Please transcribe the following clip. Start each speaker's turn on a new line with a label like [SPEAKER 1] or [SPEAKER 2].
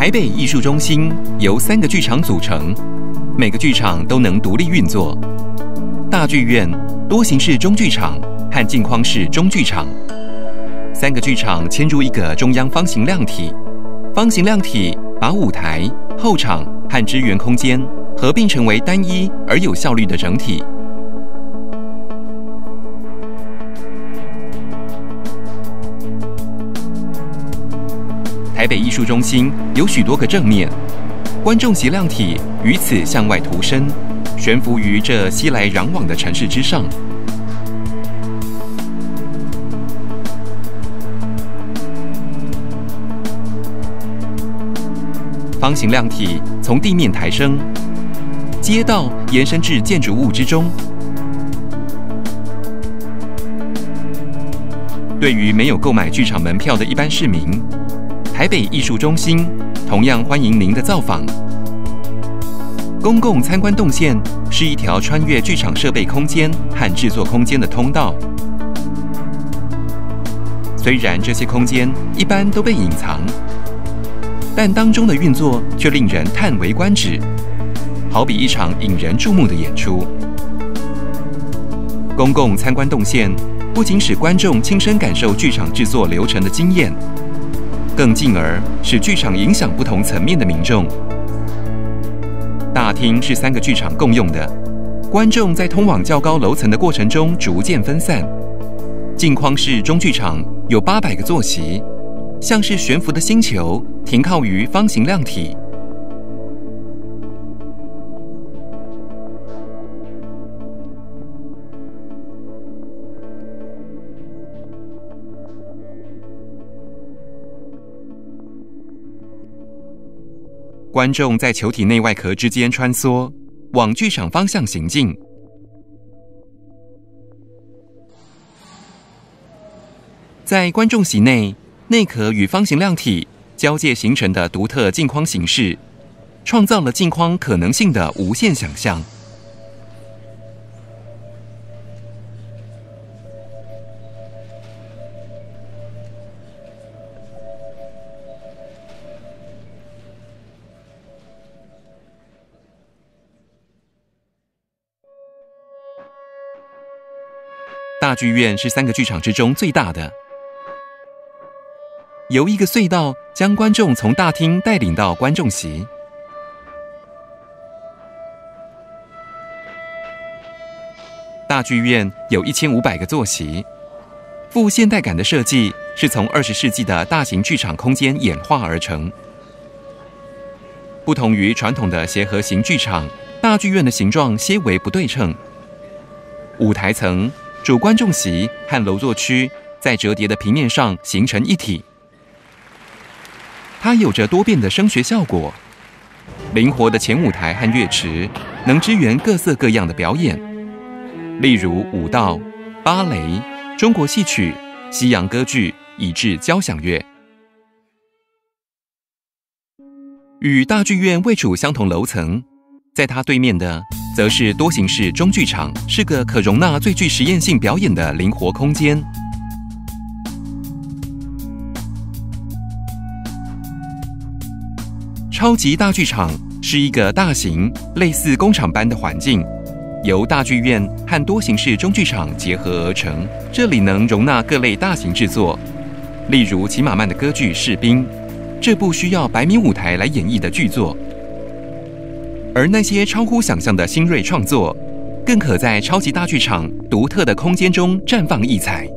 [SPEAKER 1] 台北艺术中心由3个剧场组成，每个剧场都能独立运作。大剧院、多形式中剧场和镜框式中剧场，3个剧场嵌入一个中央方形量体。方形量体把舞台、后场和支援空间合并成为单一而有效率的整体。台北艺术中心有许多个正面，观众席量体于此向外凸伸，悬浮于这熙来攘往的城市之上。方形量体从地面抬升，街道延伸至建筑物之中。对于没有购买剧场门票的一般市民，台北艺术中心同样欢迎您的造访。公共参观动线是一条穿越剧场设备空间和制作空间的通道。虽然这些空间一般都被隐藏，但当中的运作却令人叹为观止，好比一场引人注目的演出。公共参观动线不仅使观众亲身感受剧场制作流程的经验，更进而使剧场影响不同层面的民众。大厅是3个剧场共用的，观众在通往较高楼层的过程中逐渐分散。镜框式中剧场有800个座席，像是悬浮的星球停靠于方形量体。观众在球体内外壳之间穿梭，往剧场方向行进。在观众席内，内壳与方形量体交界形成的独特镜框形式，创造了镜框可能性的无限想象。大剧院是3个剧场之中最大的，由一个隧道将观众从大厅带领到观众席。大剧院有1500个座席，富现代感的设计是从20世纪的大型剧场空间演化而成。不同于传统的协和型剧场，大剧院的形状些微不对称，舞台层、主观众席和楼座区在折叠的平面上形成一体。它有着多变的声学效果，灵活的前舞台和乐池能支援各色各样的表演，例如舞蹈、芭蕾、中国戏曲、西洋歌剧，以至交响乐。与大剧院位处相同楼层，在它对面的则是多形式中剧场，是个可容纳最具实验性表演的灵活空间。超级大剧场是一个大型、类似工厂般的环境，由大剧院和多形式中剧场结合而成。这里能容纳各类大型制作，例如齐马曼的歌剧《士兵》，这部需要100米舞台来演绎的剧作。而那些超乎想象的新锐创作，更可在超级大剧场独特的空间中绽放异彩。